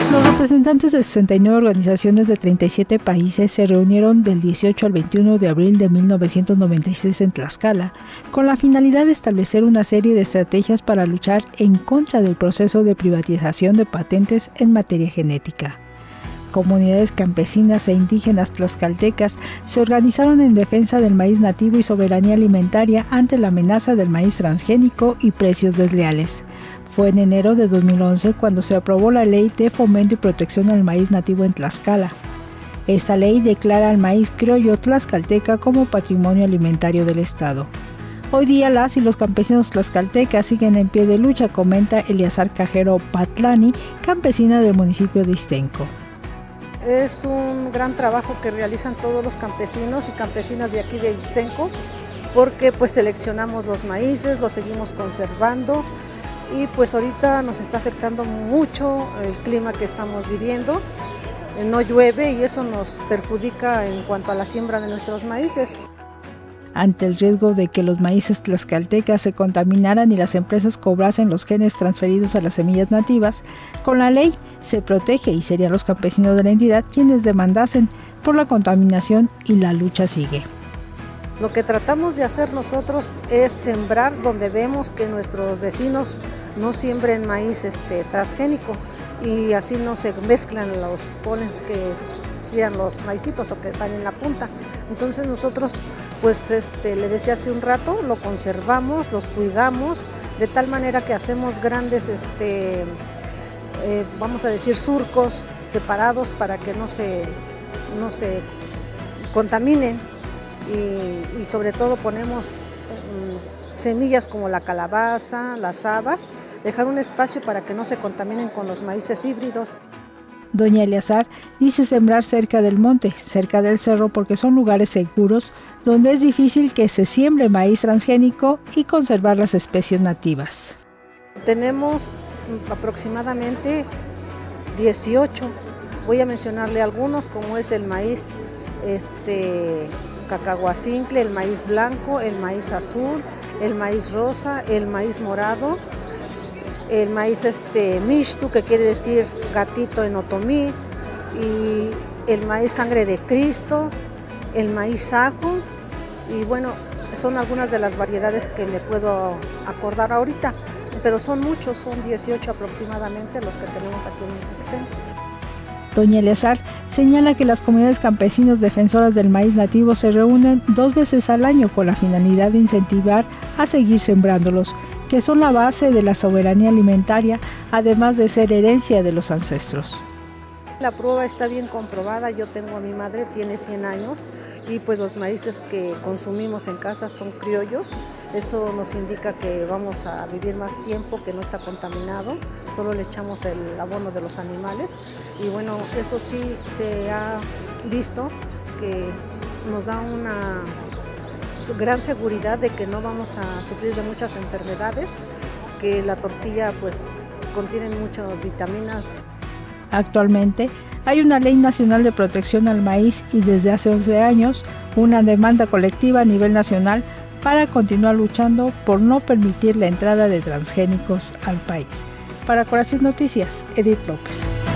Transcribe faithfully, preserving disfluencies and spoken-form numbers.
Los representantes de sesenta y nueve organizaciones de treinta y siete países se reunieron del dieciocho al veintiuno de abril de mil novecientos noventa y seis en Tlaxcala, con la finalidad de establecer una serie de estrategias para luchar en contra del proceso de privatización de patentes en materia genética. Comunidades campesinas e indígenas tlaxcaltecas se organizaron en defensa del maíz nativo y soberanía alimentaria ante la amenaza del maíz transgénico y precios desleales. Fue en enero de dos mil once cuando se aprobó la Ley de Fomento y Protección al Maíz Nativo en Tlaxcala. Esta ley declara al maíz criollo tlaxcalteca como patrimonio alimentario del Estado. Hoy día las y los campesinos tlaxcaltecas siguen en pie de lucha, comenta Eleazar Cajero Patlani, campesina del municipio de Ixtenco. Es un gran trabajo que realizan todos los campesinos y campesinas de aquí de Ixtenco, porque pues seleccionamos los maíces, los seguimos conservando. Y pues ahorita nos está afectando mucho el clima que estamos viviendo, no llueve y eso nos perjudica en cuanto a la siembra de nuestros maíces. Ante el riesgo de que los maíces tlaxcaltecas se contaminaran y las empresas cobrasen los genes transferidos a las semillas nativas, con la ley se protege y serían los campesinos de la entidad quienes demandasen por la contaminación y la lucha sigue. Lo que tratamos de hacer nosotros es sembrar donde vemos que nuestros vecinos no siembren maíz este, transgénico y así no se mezclan los pones que tiran los maicitos o que están en la punta. Entonces nosotros, pues este, le decía hace un rato, lo conservamos, los cuidamos, de tal manera que hacemos grandes, este, eh, vamos a decir, surcos separados para que no se, no se contaminen. Y, y sobre todo ponemos um, semillas como la calabaza, las habas, dejar un espacio para que no se contaminen con los maíces híbridos. Doña Eleazar dice sembrar cerca del monte, cerca del cerro, porque son lugares seguros donde es difícil que se siembre maíz transgénico y conservar las especies nativas. Tenemos aproximadamente dieciocho, voy a mencionarle algunos como es el maíz este, cacahuacincle, el maíz blanco, el maíz azul, el maíz rosa, el maíz morado, el maíz este, mixtu, que quiere decir gatito en otomí, y el maíz sangre de Cristo, el maíz ajo, y bueno, son algunas de las variedades que me puedo acordar ahorita, pero son muchos, son dieciocho aproximadamente los que tenemos aquí en Ixtenco. Doña Eleazar señala que las comunidades campesinas defensoras del maíz nativo se reúnen dos veces al año con la finalidad de incentivar a seguir sembrándolos, que son la base de la soberanía alimentaria, además de ser herencia de los ancestros. La prueba está bien comprobada, yo tengo a mi madre, tiene cien años, y pues los maíces que consumimos en casa son criollos. Eso nos indica que vamos a vivir más tiempo, que no está contaminado, solo le echamos el abono de los animales. Y bueno, eso sí se ha visto que nos da una gran seguridad de que no vamos a sufrir de muchas enfermedades, que la tortilla pues contiene muchas vitaminas. Actualmente hay una ley nacional de protección al maíz y desde hace once años una demanda colectiva a nivel nacional para continuar luchando por no permitir la entrada de transgénicos al país. Para Corazón Noticias, Edith López.